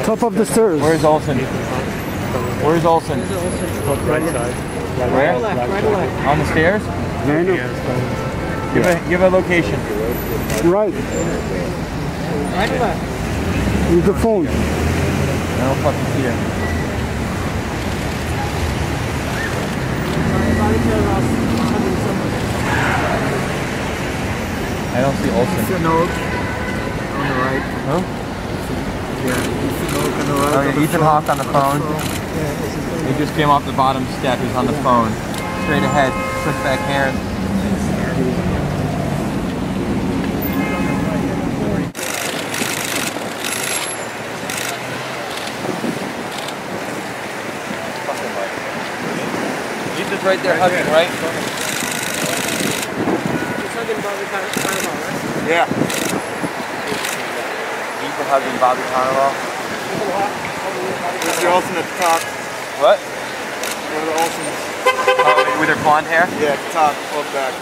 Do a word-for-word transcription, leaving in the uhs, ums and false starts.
Top of the stairs. Where's Olsen? Where's Olsen? Right side. Where? Right, right away. On the stairs? I know. Give a give a location. Right. Right or left? With the phone. I don't fucking see her. I don't see Olsen. Ethan Hawke on the right. Who? Yeah, Ethan Hawke on the right. Oh yeah, Ethan Hawke on the phone. He just came off the bottom step. He's on the phone. Straight ahead. Push back here. Ethan's right there hugging, right? He's hugging Bobby Cannavale, right? Yeah. Ethan hugging Bobby Cannavale. There's the Olsen at the top. What? One of the Olsens. Oh, with her blonde hair? Yeah, at the top, pulled back.